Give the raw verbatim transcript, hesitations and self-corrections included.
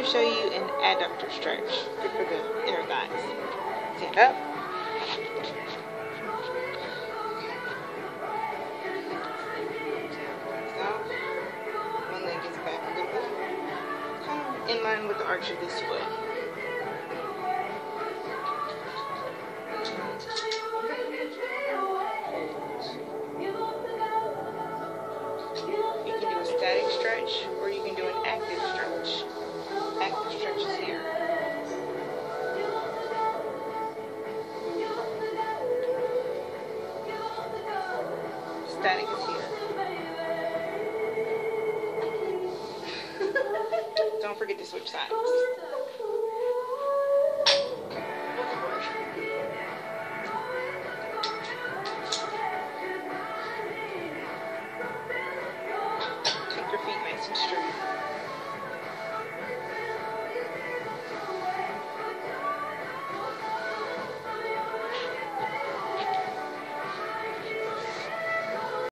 to show you an adductor stretch, good for the inner thighs. Stand up. Out. One leg is back a little bit, kind of in line with the arch of this foot. You can do a static stretch, or you can do an active stretch. Active stretch is here. Static is here. Don't forget to switch sides.